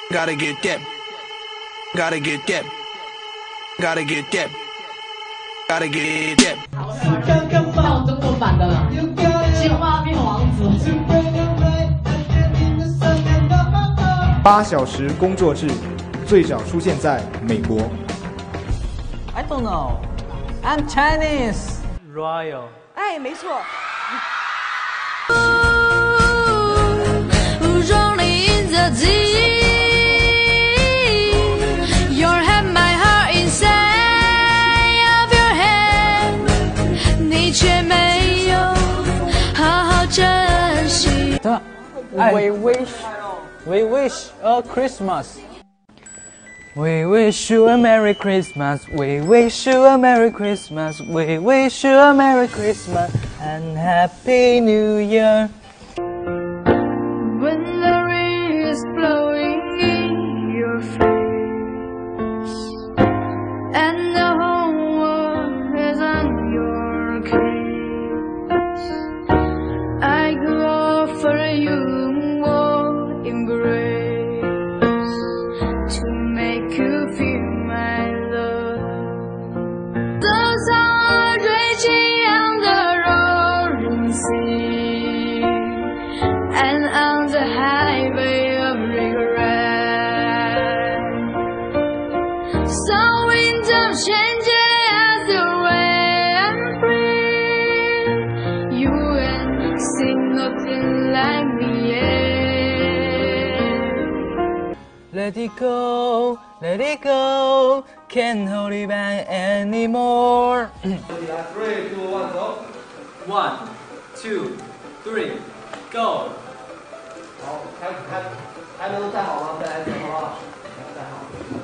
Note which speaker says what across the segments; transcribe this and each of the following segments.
Speaker 1: Gotta get that. Gotta get that. Gotta get that. Gotta get that。
Speaker 2: 是刚刚到中文版的了，青蛙变王子。
Speaker 3: 8小时工作制最早出现在美国。
Speaker 4: I don't know. I'm Chinese. Royal.
Speaker 5: 哎，没错。Rolling the deep, your hand, my heart inside of your hand， 你却没有好好珍惜。
Speaker 4: We wish a Christmas. We wish you a Merry Christmas. We wish you a Merry Christmas. We wish you a Merry Christmas and Happy New Year.
Speaker 5: When the wind is blowing in your face and the whole world is on your case, I could offer you more embrace to make you feel my love. Those are raging on the roaring sea and on the highway of regret. Some window changes the way I'm free. You ain't seen nothing like me yet.
Speaker 4: Let it go, can't hold it back anymore.
Speaker 6: 3, 2, 1, go.
Speaker 4: 1, 2, 3, go.
Speaker 6: 好，开门都带好了，再来一遍，好不好？带好。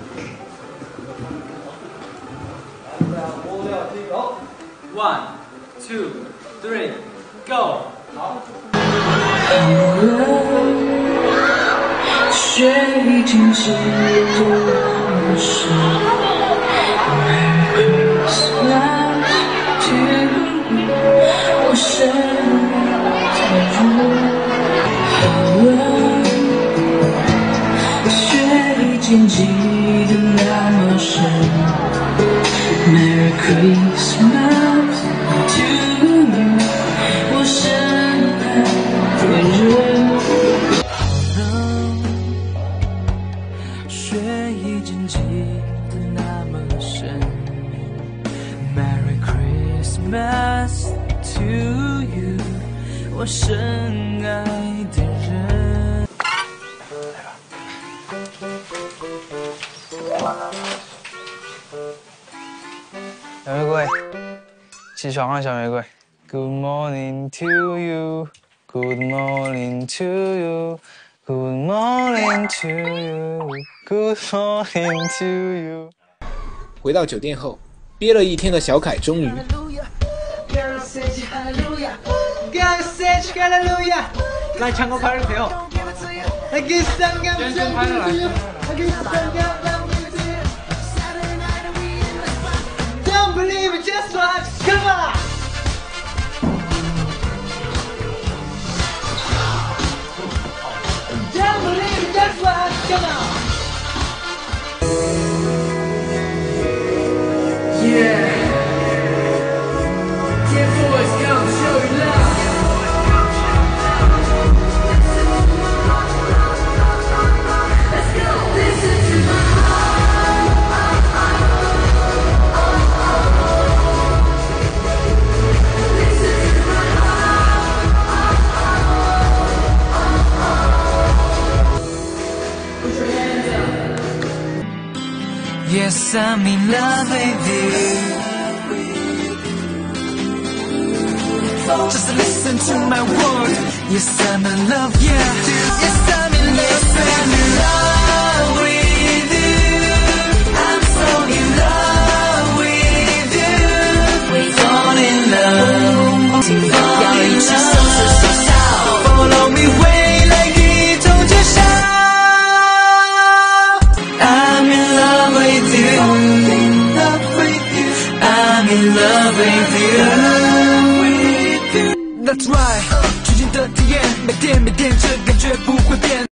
Speaker 6: 来，5、6、7，走。
Speaker 4: 1, 2, 3, go.
Speaker 6: 好。
Speaker 5: 雪已经积得那么深 ，Merry Christmas to you， 我深爱的人。雪已经积得那么深 ，Merry Christmas to you， 我深爱的人。雪已经积得那么深 ，Merry Christmas to you， 我深爱的人。
Speaker 4: 小玫瑰，起床了，小玫瑰。Good morning to you. Good morning to you. Good morning to you. Good morning to you.
Speaker 3: 回到酒店后，憋了一天的小凯终于。
Speaker 4: 来唱个快乐歌哦！真正拍的来。
Speaker 2: Don't believe it, just watch, come on! Don't believe it, just watch, come on! Yeah. Dear boys, come show your love. Let's go. Listen to my Yes, I'm in love with you. Just listen to my word. Yes, I'm in love, yeah. Yes, I'm in love, I'm in love with you. I'm so in love with you. Fall in love, fall in love. Follow me, 未来一同介绍。I'm in love with you. I'm in love with you. That's right. 剧情的体验，每天这感觉不会变。